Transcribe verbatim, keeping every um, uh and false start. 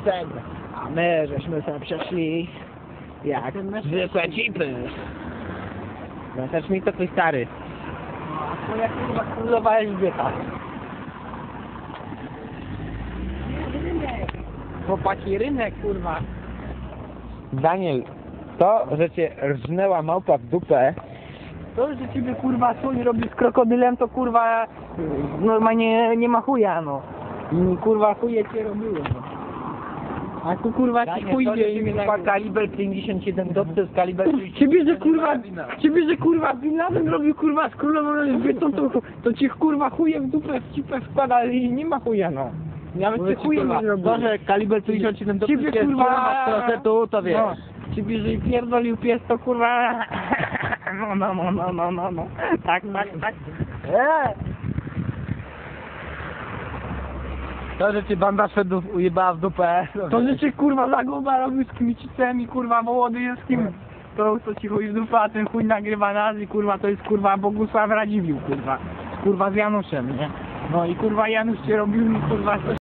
sceny. A my żeśmy sobie przeszli jak zwykłe cipy. Znasz mi to twój stary. A to jak kurwa królowa Elżbieta. Chłopaki, rynek kurwa. Daniel, to, że cię rżnęła małpa w dupę, To, że ciebie kurwa słoń robi z krokodylem, to kurwa normalnie nie ma chuja, no. I kurwa chuje cię robiło, no. A tu kurwa ci chuj wie i kurwa kaliber pięćdziesiąt siedem dot to jest kaliber ciebie, że kurwa, ciebie, że kurwa Bin Laden robił kurwa z królową Elżbietą, to, to ci kurwa chuje w dupę w cipę wkłada i nie ma chuja, no. Nawet cię chujem nie zrobił. To, że kaliber pięćdziesiąt siedem dot Ciebie, jest kurwa, z klozetu, to wiesz. No. Ciebie, że pierdolił pies, to kurwa... No, no, no, no, no, no, no. Tak, tak, tak. Eee. To, że cię banda Szwedów ujebała w dupę. To, że cię kurwa zaguba robił z Kmicicem i kurwa Wołodyjewskim, to co ci chuj z dupy, a ten chuj nagrywa nas i kurwa to jest kurwa Bogusław Radziwiłł, kurwa. Kurwa z Januszem, nie? No i kurwa Janusz cię robił i kurwa...